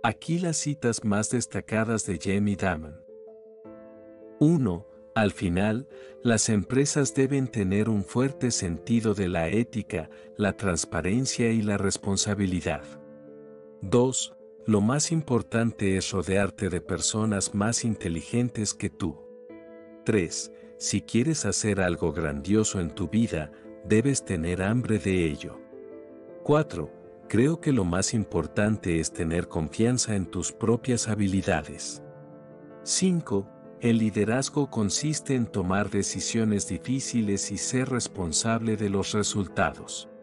Aquí las citas más destacadas de Jamie Dimon. 1. Al final, las empresas deben tener un fuerte sentido de la ética, la transparencia y la responsabilidad. 2. Lo más importante es rodearte de personas más inteligentes que tú. 3. Si quieres hacer algo grandioso en tu vida, debes tener hambre de ello. 4. Creo que lo más importante es tener confianza en tus propias habilidades. 5. El liderazgo consiste en tomar decisiones difíciles y ser responsable de los resultados.